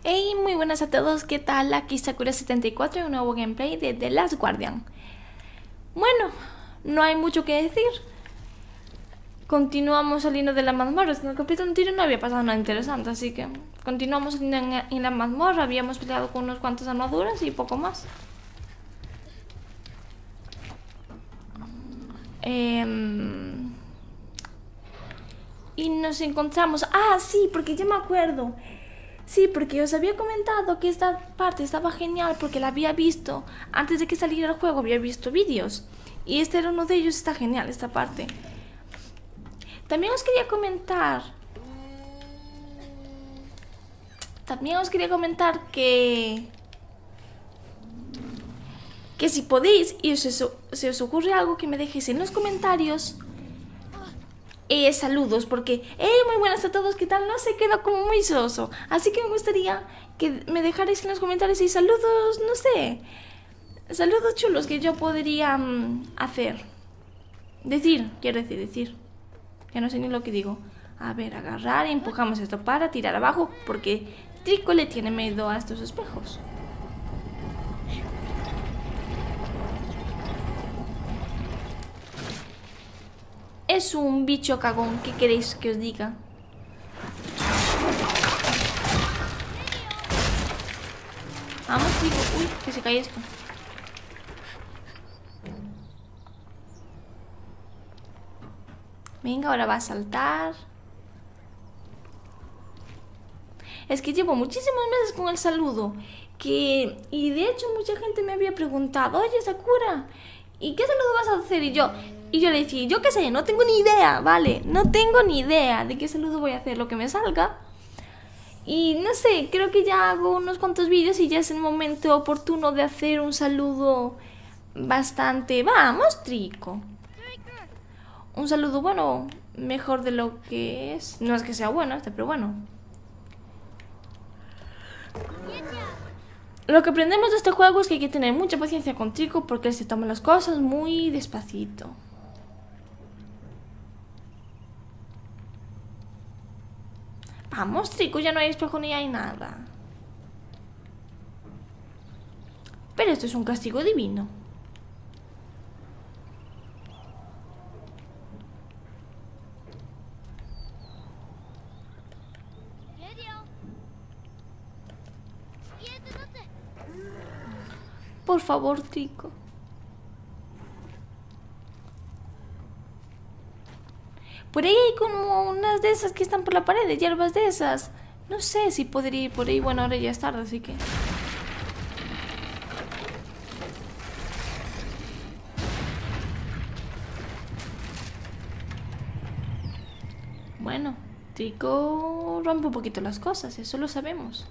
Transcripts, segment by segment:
Hey, muy buenas a todos, ¿qué tal? Aquí Sakura74 y un nuevo gameplay de The Last Guardian. Bueno, no hay mucho que decir. Continuamos saliendo de la mazmorra. En el capítulo anterior no había pasado nada interesante, así que continuamos saliendo en la mazmorra. Habíamos peleado con unos cuantos armaduras y poco más. Y nos encontramos... Ah, sí, porque ya me acuerdo. Sí, porque os había comentado que esta parte estaba genial porque la había visto antes de que saliera el juego, había visto vídeos. Y este era uno de ellos, está genial esta parte. También os quería comentar... que si podéis y si os ocurre algo, que me dejéis en los comentarios saludos, porque muy buenas a todos, ¿qué tal? No se queda como muy soso, así que me gustaría que me dejarais en los comentarios y saludos, no sé, saludos chulos que yo podría quiero decir, que no sé ni lo que digo. A ver, agarrar y empujamos esto para tirar abajo, porque Trico le tiene miedo a estos espejos. Es un bicho cagón, ¿qué queréis que os diga? Vamos, Trico. Uy, que se cae esto. Venga, ahora va a saltar. Es que llevo muchísimos meses con el saludo. Y de hecho mucha gente me había preguntado: oye, Sakura, ¿y qué saludo vas a hacer? Y yo le decía, yo qué sé, no tengo ni idea, ¿vale? No tengo ni idea de qué saludo voy a hacer, lo que me salga. Y no sé, creo que ya hago unos cuantos vídeos y ya es el momento oportuno de hacer un saludo bastante... Vamos, Trico. Un saludo bueno, mejor de lo que es. No es que sea bueno pero bueno. Lo que aprendemos de este juego es que hay que tener mucha paciencia con Trico, porque él se toma las cosas muy despacito. Vamos, Trico, ya no hay espejo ni hay nada. Pero esto es un castigo divino. Por favor, Trico. Por ahí hay como unas de esas que están por la pared, hierbas de esas. No sé si podría ir por ahí. Bueno, ahora ya es tarde, así que... Bueno, Trico rompe un poquito las cosas, eso lo sabemos.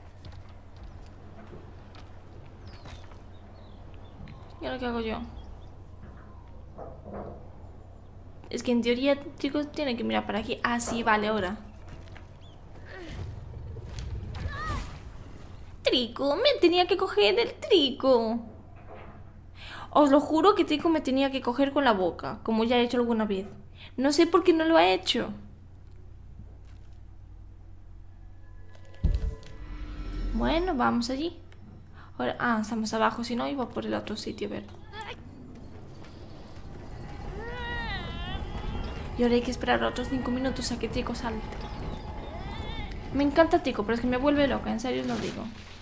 ¿Y ahora qué hago yo? Es que en teoría, chicos, tienen que mirar para aquí. Ah, sí, vale, ahora. Trico, me tenía que coger el Trico. Os lo juro que Trico me tenía que coger con la boca, como ya he hecho alguna vez. No sé por qué no lo ha hecho. Bueno, vamos allí. Ahora, estamos abajo, si no iba por el otro sitio, a ver. Y ahora hay que esperar otros 5 minutos a que Trico salte. Me encanta Trico, pero es que me vuelve loca, en serio os lo digo.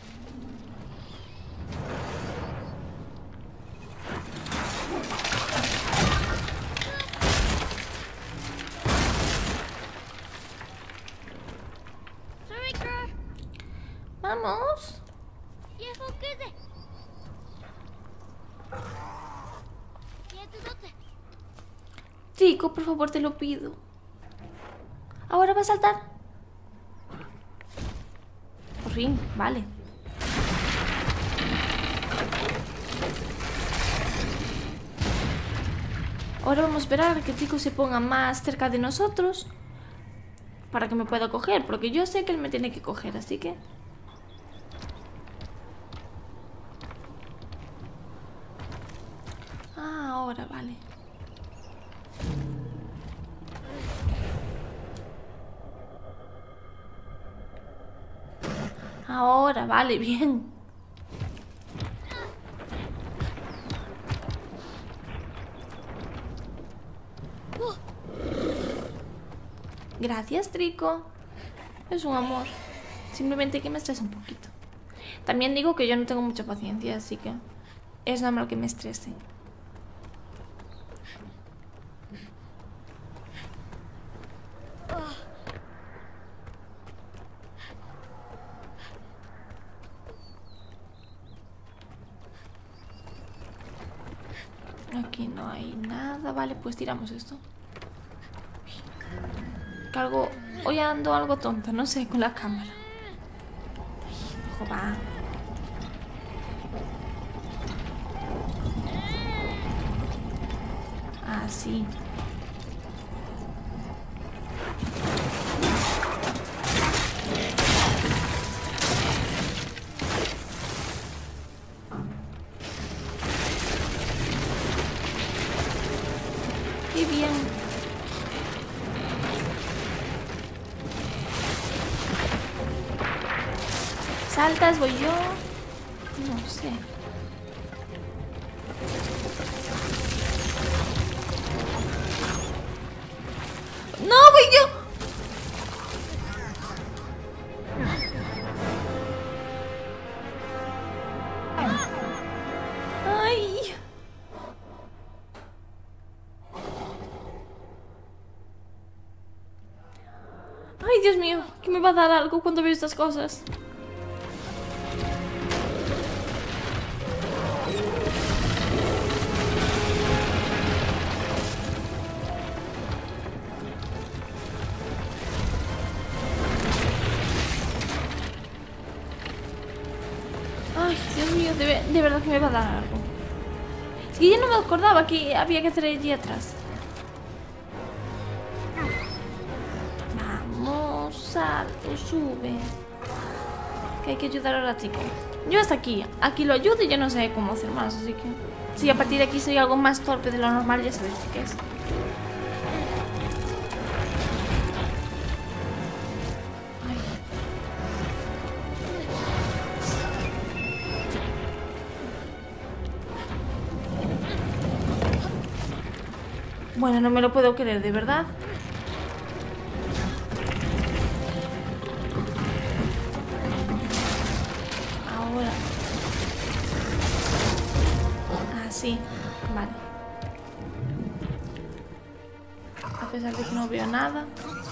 Vamos. Trico, por favor, te lo pido. Ahora va a saltar. Por fin, vale. Ahora vamos a esperar a que Trico se ponga más cerca de nosotros para que me pueda coger, porque yo sé que él me tiene que coger, así que... Ah, ahora, vale. Ahora, vale, bien. Gracias, Trico. Es un amor. Simplemente que me estresa un poquito. También digo que yo no tengo mucha paciencia, así que es normal que me estrese. Aquí no hay nada. Vale, pues tiramos esto. Que algo... Hoy ando algo tonta, no sé, con la cámara. Ojo, va. Ah, sí. Qué bien. ¿Saltas? ¿Voy yo? No sé. ¡No, voy yo! ¡Ay! ¡Ay, Dios mío! ¿Que me va a dar algo cuando veo estas cosas? Ay, Dios mío, de verdad que me va a dar algo. Es que ya no me acordaba que había que hacer allí atrás. Vamos, salto, sube. Que hay que ayudar a la chica. Yo hasta aquí. Aquí lo ayudo y yo no sé cómo hacer más, así que... Si a partir de aquí soy algo más torpe de lo normal, ya sabéis qué es. Bueno, no me lo puedo creer, de verdad. Ahora. Ah, sí. Vale. A pesar de que no veo nada.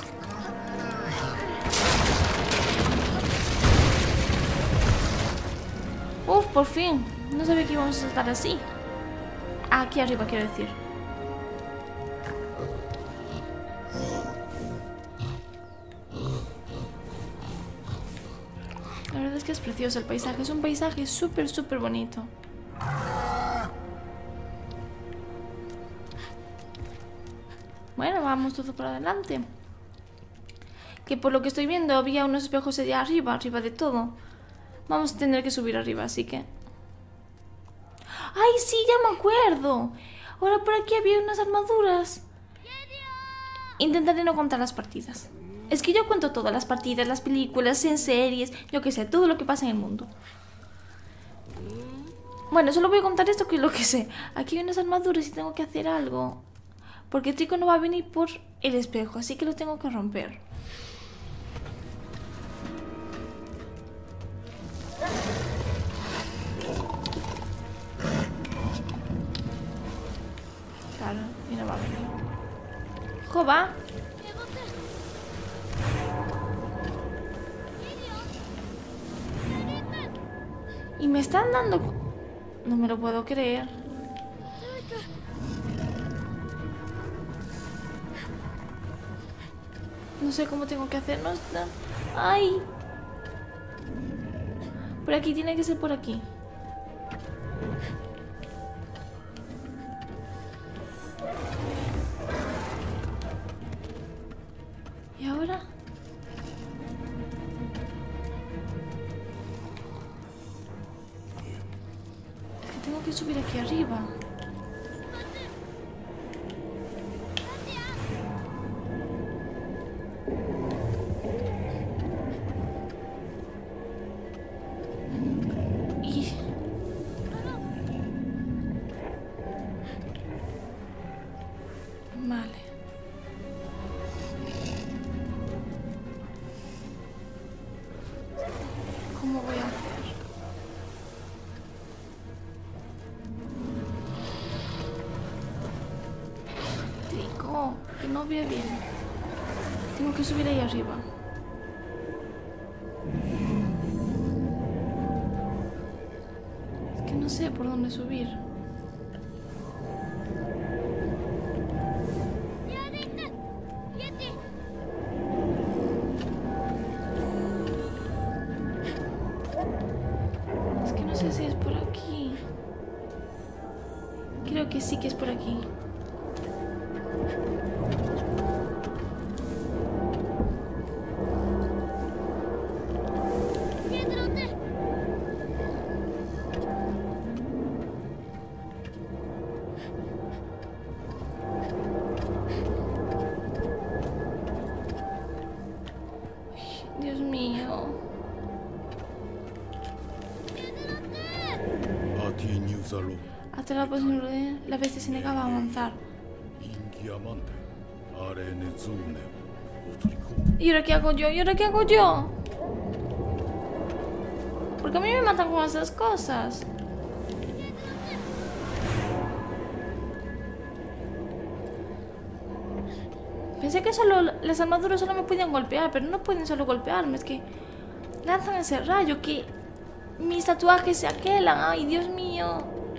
Uf, por fin. No sabía que íbamos a saltar así. Aquí arriba, quiero decir. La verdad es que es precioso el paisaje. Es un paisaje súper, súper bonito. Bueno, vamos todo por adelante. Que por lo que estoy viendo había unos espejos allá arriba, arriba de todo. Vamos a tener que subir arriba, así que... ¡Ay, sí! ¡Ya me acuerdo! Ahora por aquí había unas armaduras. Intentaré no contar las partidas. Es que yo cuento todas las partidas, las películas, en series, yo qué sé, todo lo que pasa en el mundo. Bueno, solo voy a contar esto que es lo que sé. Aquí hay unas armaduras y tengo que hacer algo. Porque Trico no va a venir por el espejo, así que lo tengo que romper. Claro, y no va a venir. ¡Joba! Y me están dando... No me lo puedo creer. No sé cómo tengo que hacer. No está... ¡Ay! Por aquí, tiene que ser por aquí. ¿Y ahora? Es que tengo que subir aquí arriba. no veo bien. Tengo que subir ahí arriba. Es que no sé por dónde subir. Es que no sé si es por aquí. Creo que sí que es por aquí. Dios mío. Hasta la posible, la bestia se negaba a avanzar. ¿Y ahora qué hago yo? ¿Y ahora qué hago yo? Porque a mí me matan con esas cosas. Pensé que solo las armaduras solo me podían golpear, pero no pueden solo golpearme. Es que lanzan ese rayo que mis tatuajes se aquelan. Ay, Dios mío.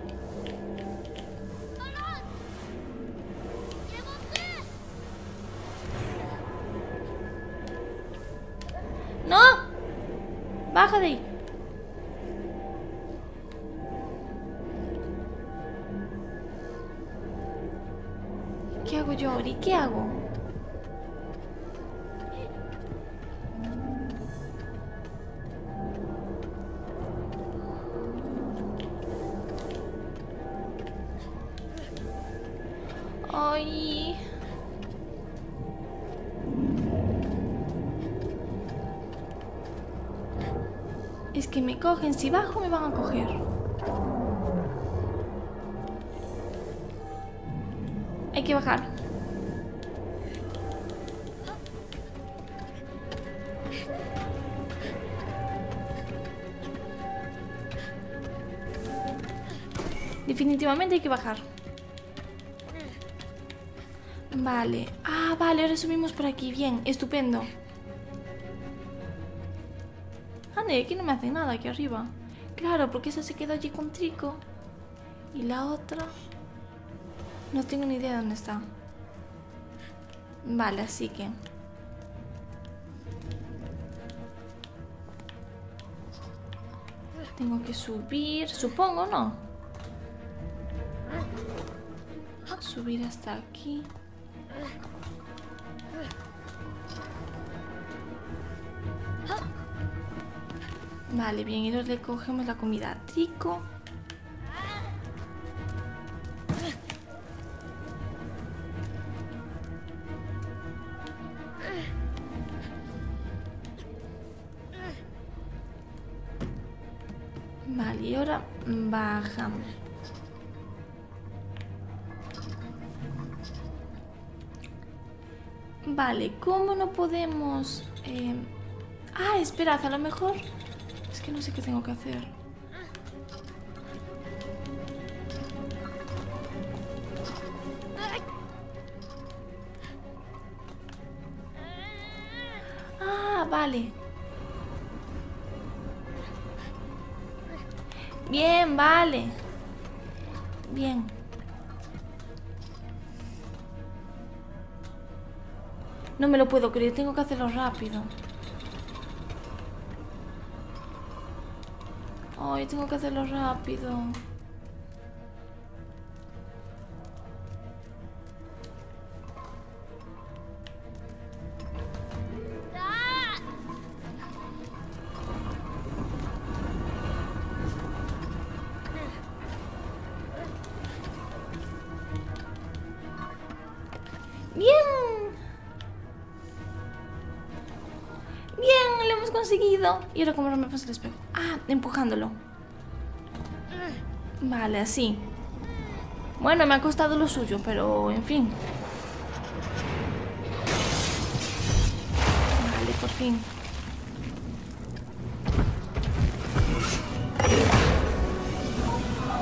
¡No! ¡Baja de ahí! ¿Qué hago yo, Ori? ¿Qué hago? Ay. Es que me cogen. Si bajo me van a coger. Hay que bajar. Definitivamente hay que bajar. Vale. Ah, vale, ahora subimos por aquí. Bien, estupendo. Ande, aquí no me hacen nada aquí arriba. Claro, porque esa se quedó allí con Trico. Y la otra... no tengo ni idea de dónde está. Vale, así que... tengo que subir, supongo, ¿no? Subir hasta aquí. Vale, bien, y ahora le cogemos la comida a Trico. Vale, y ahora bajamos. Vale, ¿cómo no podemos...? Ah, esperad, a lo mejor... es que no sé qué tengo que hacer. Ah, vale. Bien, vale. Bien. No me lo puedo creer, tengo que hacerlo rápido. Ay, tengo que hacerlo rápido. Bien. Bien, lo hemos conseguido. Y ahora cómo no me pasa el espejo. Ah, empujándolo. Vale, así. Bueno, me ha costado lo suyo, pero en fin. Vale, por fin.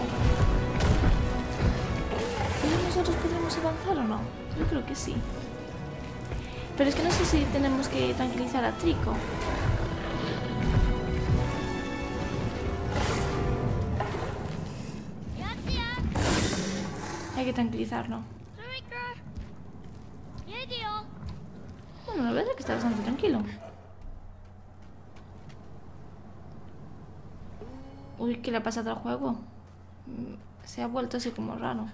¿Y nosotros podemos avanzar o no? Yo creo que sí. Pero es que no sé si tenemos que tranquilizar a Trico. Hay que tranquilizarlo. Bueno, la verdad es que está bastante tranquilo. Uy, ¿qué le ha pasado al juego? Se ha vuelto así como raro.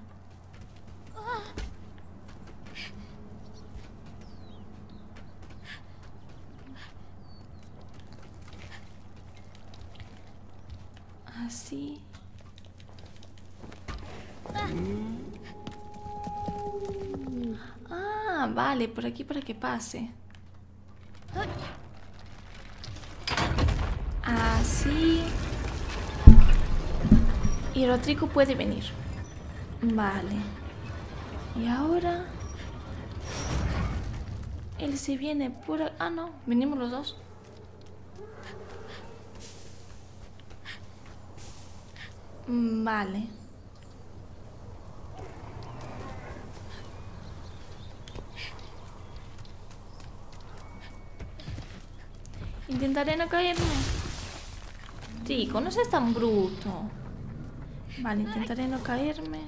Así. Ah, vale, por aquí para que pase. Así. Y el Trico puede venir. Vale. Y ahora... él se viene por... ah, no, venimos los dos. Vale. Intentaré no caerme. Chico, no seas tan bruto. Vale, intentaré no caerme.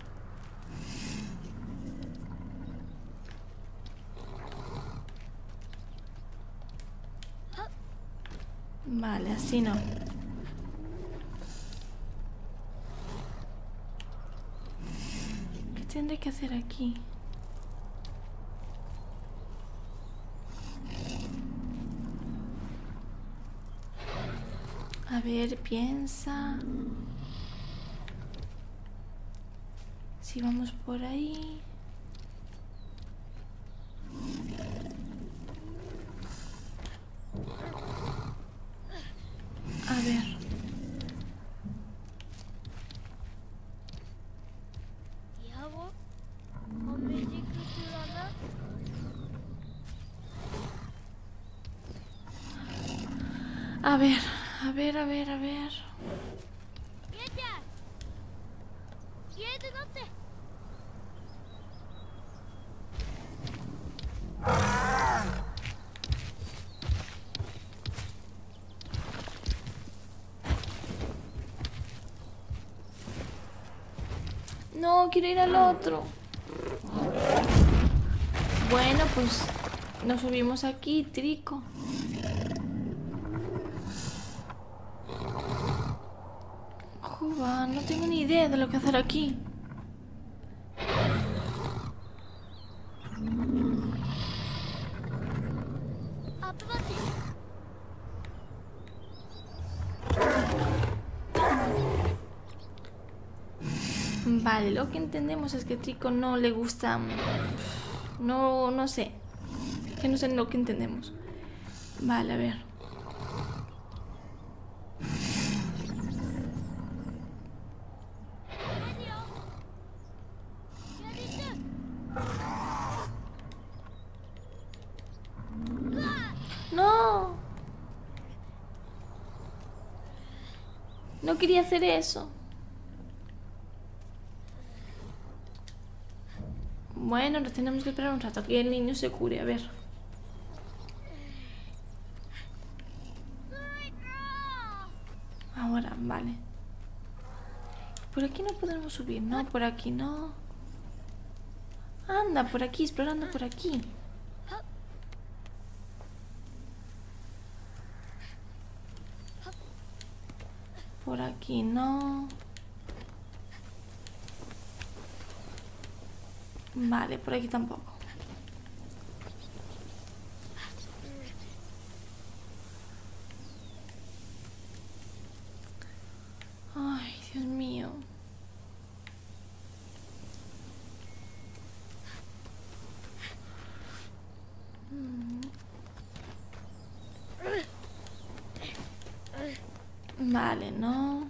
Vale, así no. ¿Qué tendré que hacer aquí? A ver, piensa. Si vamos por ahí. A ver. A ver, a ver, a ver, a ver. No, quiero ir al otro. Bueno, pues nos subimos aquí, Trico. Juba, no tengo ni idea de lo que hacer aquí. Vale, lo que entendemos es que a Trico no le gusta... no sé. Que no sé lo que entendemos. Vale, a ver. ¡No! No quería hacer eso. Bueno, nos tenemos que esperar un rato a que el niño se cure, a ver. Ahora, vale. Por aquí no podemos subir, no, por aquí no. Anda, por aquí, explorando por aquí. Por aquí no. Vale, por aquí tampoco. Ay, Dios mío. Vale, no.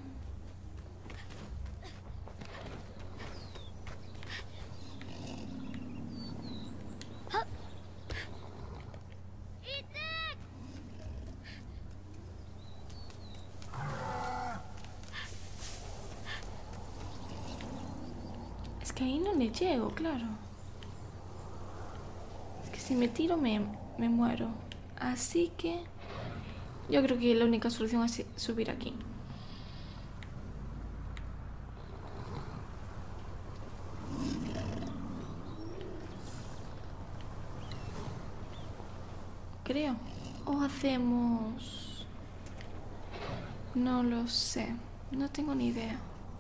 Es que ahí no le llego, claro. Es que Si me tiro me muero. Así que yo creo que la única solución es subir aquí. Creo. O hacemos... No lo sé. No tengo ni idea.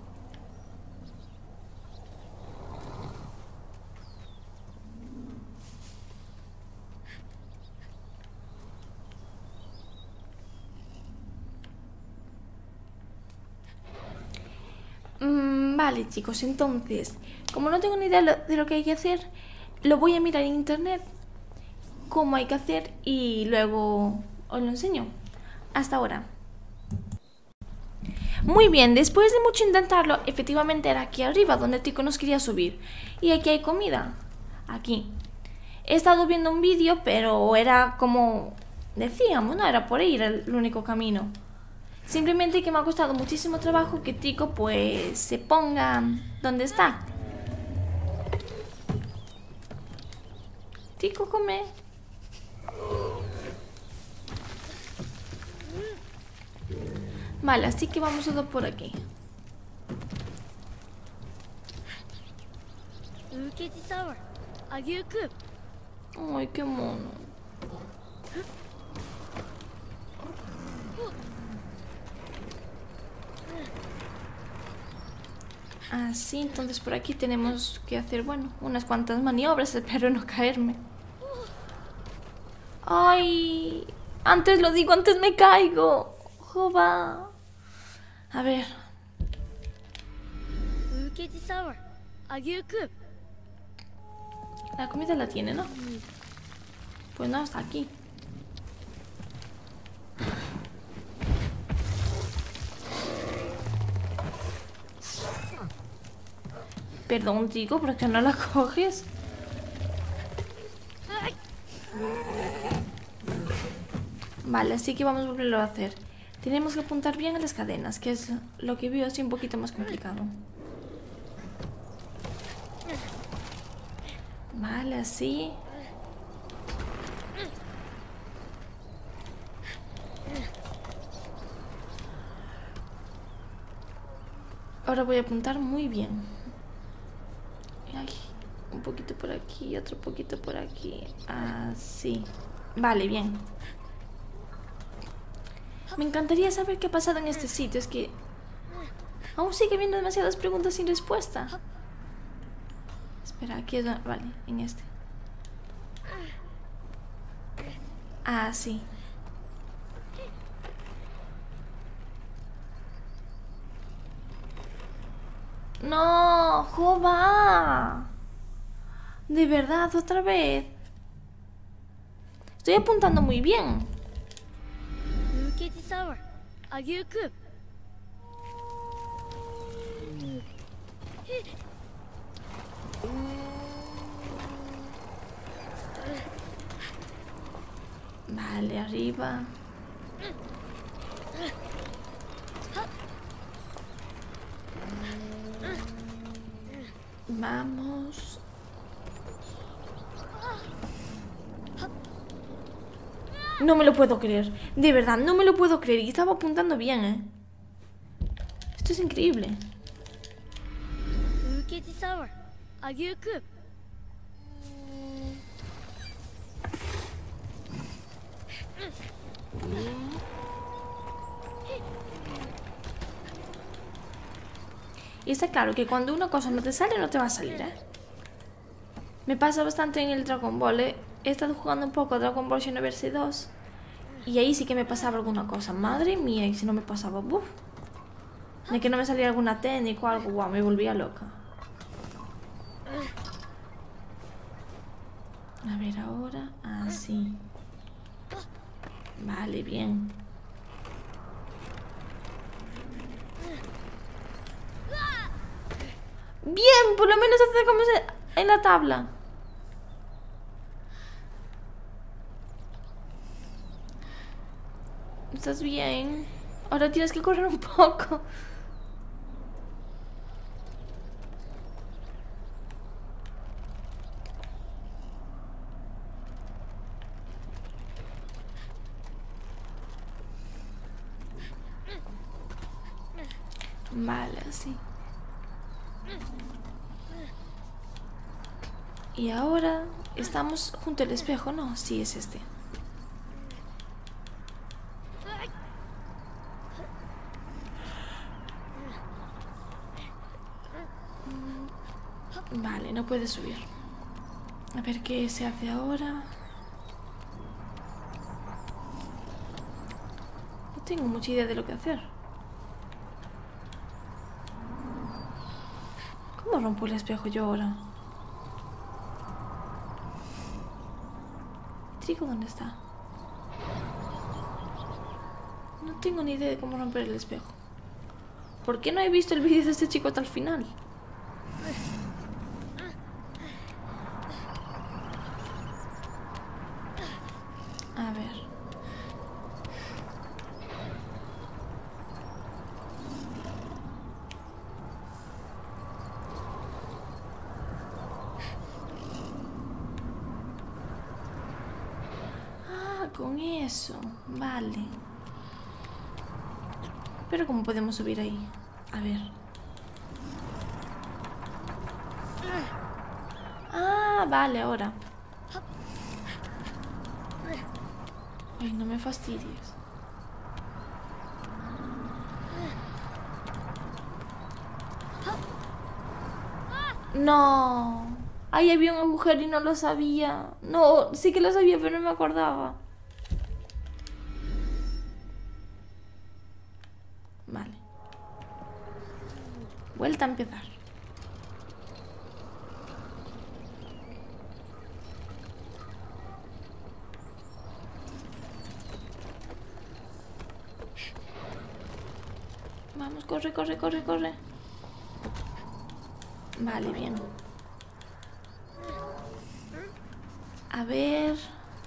Vale, chicos, entonces, como no tengo ni idea de lo que hay que hacer, lo voy a mirar en internet cómo hay que hacer y luego os lo enseño. Hasta ahora. Muy bien, después de mucho intentarlo, efectivamente era aquí arriba donde Tico nos quería subir. Y aquí hay comida. Aquí. He estado viendo un vídeo, pero era como decíamos, no era por ahí, era el único camino. Simplemente que me ha costado muchísimo trabajo que Tico pues se ponga donde está. Tico, come. Vale, así que vamos todos por aquí. Ay, qué mono. Así, entonces por aquí tenemos que hacer, bueno, unas cuantas maniobras, espero no caerme. Ay, antes lo digo, antes me caigo. Joba. A ver. La comida la tiene, ¿no? Pues no, hasta aquí. Perdón, chico, ¿por qué no la coges? Vale, así que vamos a volverlo a hacer. Tenemos que apuntar bien a las cadenas, que es lo que veo así un poquito más complicado. Vale, así. Ahora voy a apuntar muy bien. Ay, un poquito por aquí, otro poquito por aquí. Así. Vale, bien. Me encantaría saber qué ha pasado en este sitio. Es que aún sigue habiendo demasiadas preguntas sin respuesta. Espera, aquí es... Vale, en este. Sí. No, Jova. De verdad, otra vez. Estoy apuntando muy bien. Vale, arriba. Vamos. No me lo puedo creer. De verdad, no me lo puedo creer. Y estaba apuntando bien, ¿eh? Esto es increíble. Y está claro que cuando una cosa no te sale, no te va a salir, ¿eh? Me pasa bastante en el Dragon Ball, ¿eh? He estado jugando un poco a Dragon Ball Xenoverse 2 y ahí sí que me pasaba alguna cosa. Madre mía, y si no me pasaba, ¡buf! De que no me salía alguna técnica o algo, guau, me volvía loca. A ver ahora, así. Vale, bien. Bien, por lo menos acercamos en la tabla. ¿Estás bien? Ahora tienes que correr un poco. Vale, así. Y ahora estamos junto al espejo, ¿no? Sí, es este. Vale, no puede subir. A ver qué se hace ahora. No tengo mucha idea de lo que hacer. ¿Cómo rompo el espejo yo ahora? ¿Trigo dónde está? No tengo ni idea de cómo romper el espejo. ¿Por qué no he visto el vídeo de este chico hasta el final? A ver. Ah, con eso. Vale. Pero ¿cómo podemos subir ahí? A ver. Ah, vale, ahora. Ay, no me fastidies. No. Ahí había un agujero y no lo sabía. No, sí que lo sabía, pero no me acordaba. Vale. Vuelta a empezar. Vamos, corre, corre, corre, corre. Vale, bien. A ver.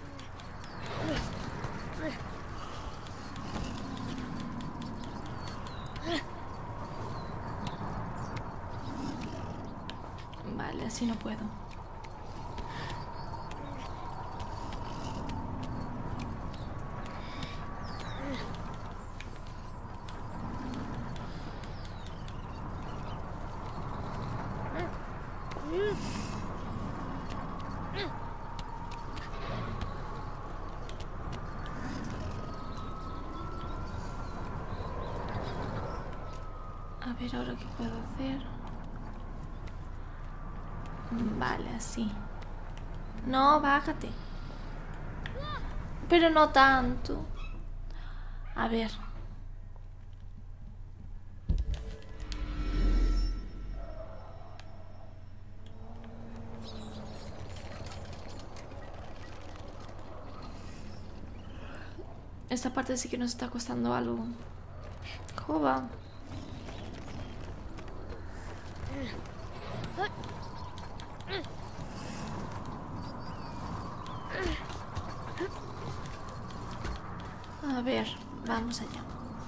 Vale, así no puedo. A ver ahora qué puedo hacer. Vale, así. No, bájate. Pero no tanto. A ver. Esta parte sí que nos está costando algo. Jova. A ver, vamos allá.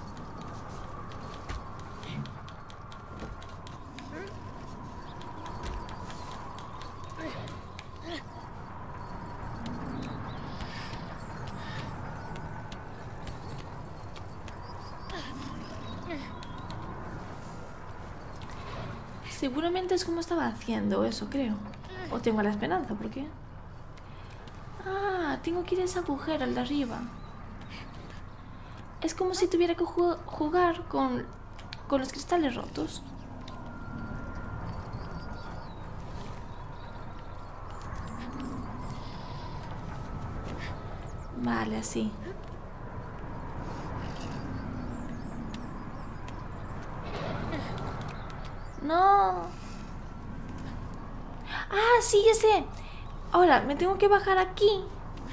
Seguramente es como estaba haciendo eso, creo. O tengo la esperanza, ¿por qué? Ah, tengo que ir a ese agujero, al de arriba. Es como si tuviera que jugar con los cristales rotos. Vale, así. No. Ah, sí, ya sé. Ahora, me tengo que bajar aquí.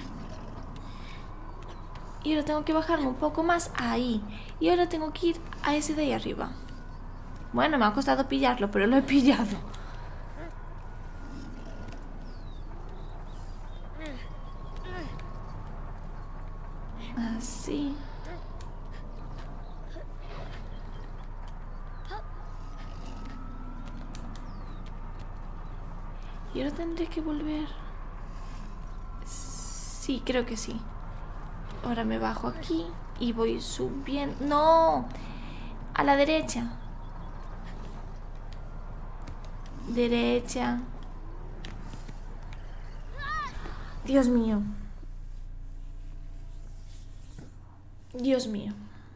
Y ahora tengo que bajarme un poco más ahí. Y ahora tengo que ir a ese de ahí arriba. Bueno, me ha costado pillarlo, pero lo he pillado. Así. Y ahora tendré que volver. Sí, creo que sí. Ahora me bajo aquí y voy subiendo. ¡No! A la derecha. Derecha. Dios mío. Dios mío.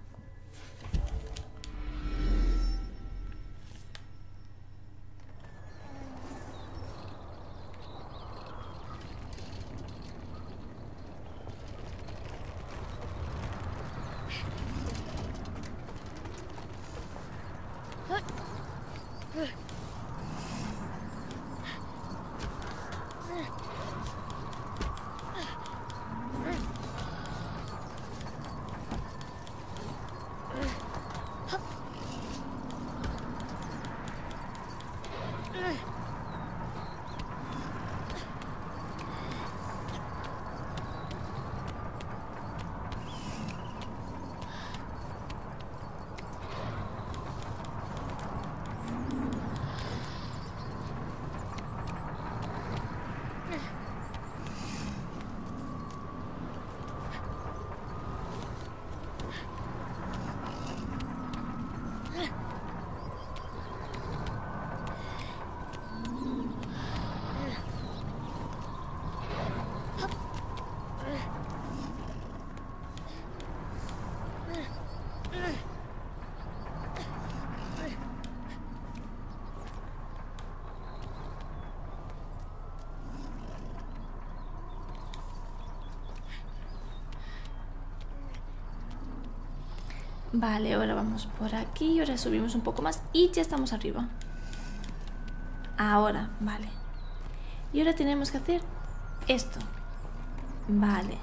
Vale, ahora vamos por aquí. Ahora subimos un poco más y ya estamos arriba. Ahora, vale. Y ahora tenemos que hacer esto. Vale.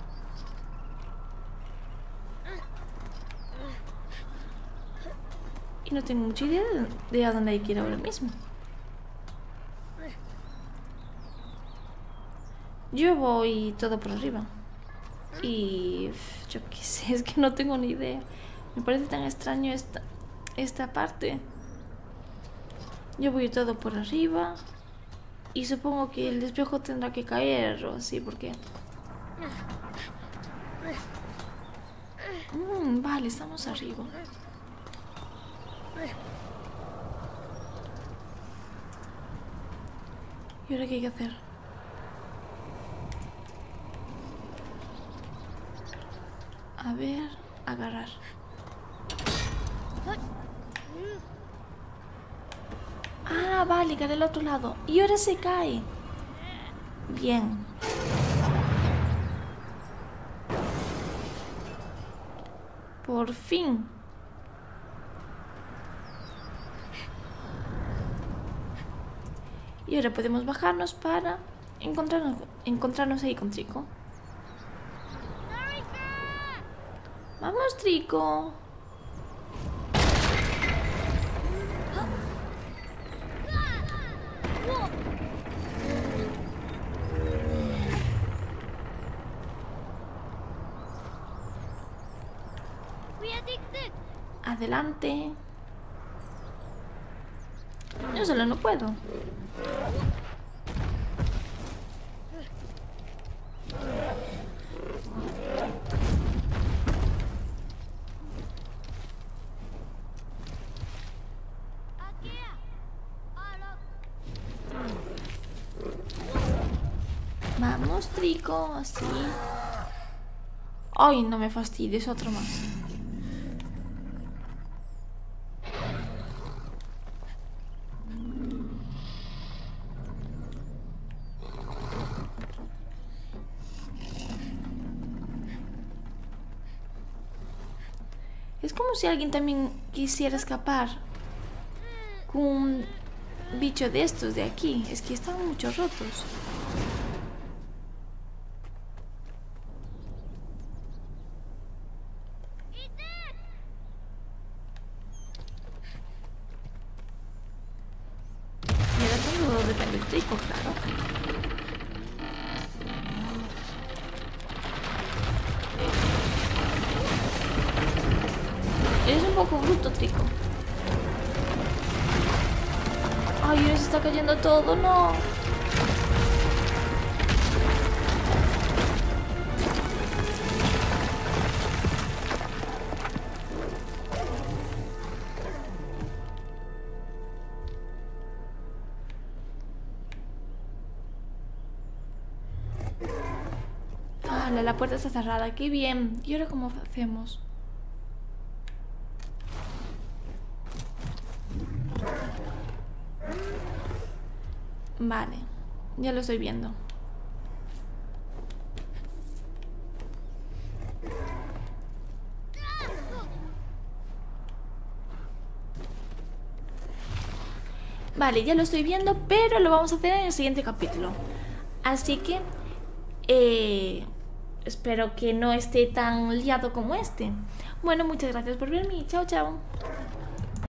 Y no tengo mucha idea de a dónde hay que ir ahora mismo. Yo voy todo por arriba. Y yo qué sé, es que no tengo ni idea. Me parece tan extraño esta parte. Yo voy todo por arriba. Y supongo que el espejo tendrá que caer o así, porque... vale, estamos arriba. ¿Y ahora qué hay que hacer? A ver, agarrar. Ah, vale, cae al otro lado. Y ahora se cae. Bien. Por fin. Y ahora podemos bajarnos para encontrarnos ahí con Trico. Vamos, Trico. Adelante. Yo solo no puedo. Vamos, Trico, así. Ay, no me fastidies, otro más. Es como si alguien también quisiera escapar con un bicho de estos de aquí. Es que están muchos rotos. Y ahora todo depende del Trico, claro. Eres un poco bruto, Trico. Ay, ahora se está cayendo todo, no. Vale, la puerta está cerrada. Qué bien. ¿Y ahora cómo hacemos? Vale, ya lo estoy viendo. Vale, ya lo estoy viendo, pero lo vamos a hacer en el siguiente capítulo. Así que espero que no esté tan liado como este. Bueno, muchas gracias por verme. Chao, chao.